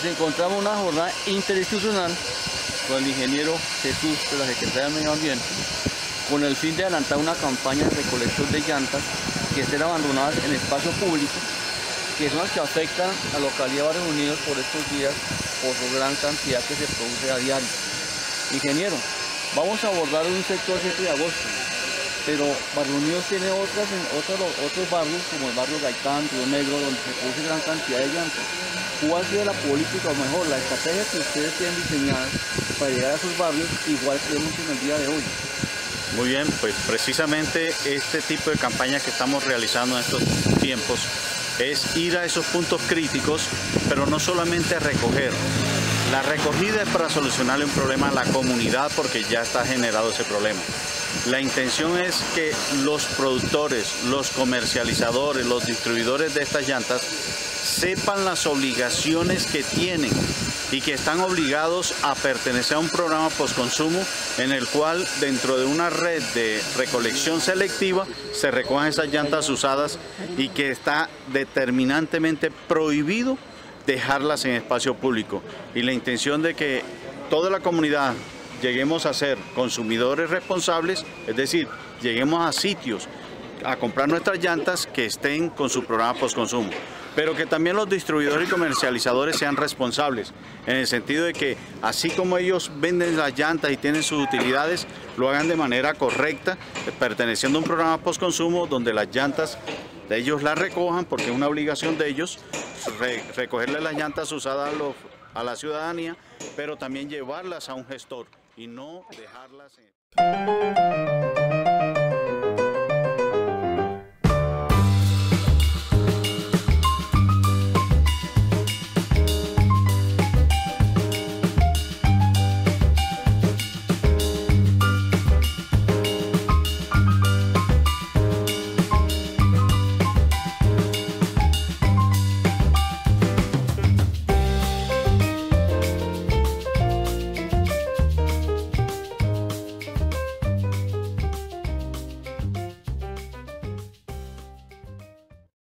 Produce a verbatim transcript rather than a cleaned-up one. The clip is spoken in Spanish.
encontramos una jornada interinstitucional con el ingeniero Jesús de la Secretaría de Medio Ambiente, con el fin de adelantar una campaña de recolección de llantas que estén abandonadas en espacio público, que son las que afectan a la localidad de Barrios Unidos por estos días, por su gran cantidad que se produce a diario. Ingeniero, vamos a abordar un sector siete de agosto, pero Barrios Unidos tiene otras, otros, otros barrios, como el barrio Gaitán, Río Negro, donde se produce gran cantidad de llantas. ¿Cuál ha sido la política, o mejor, la estrategia que ustedes tienen diseñada para llegar a esos barrios, igual que vemos en el día de hoy? Muy bien, pues precisamente este tipo de campaña que estamos realizando en estos tiempos es ir a esos puntos críticos, pero no solamente recoger. La recogida es para solucionarle un problema a la comunidad porque ya está generado ese problema. La intención es que los productores, los comercializadores, los distribuidores de estas llantas sepan las obligaciones que tienen y que están obligados a pertenecer a un programa postconsumo en el cual dentro de una red de recolección selectiva se recogen esas llantas usadas y que está determinantemente prohibido dejarlas en espacio público. Y la intención de que toda la comunidad lleguemos a ser consumidores responsables, es decir, lleguemos a sitios a comprar nuestras llantas que estén con su programa postconsumo, pero que también los distribuidores y comercializadores sean responsables, en el sentido de que así como ellos venden las llantas y tienen sus utilidades, lo hagan de manera correcta, perteneciendo a un programa postconsumo donde las llantas de ellos las recojan, porque es una obligación de ellos re recogerle las llantas usadas a, los, a la ciudadanía, pero también llevarlas a un gestor y no dejarlas en...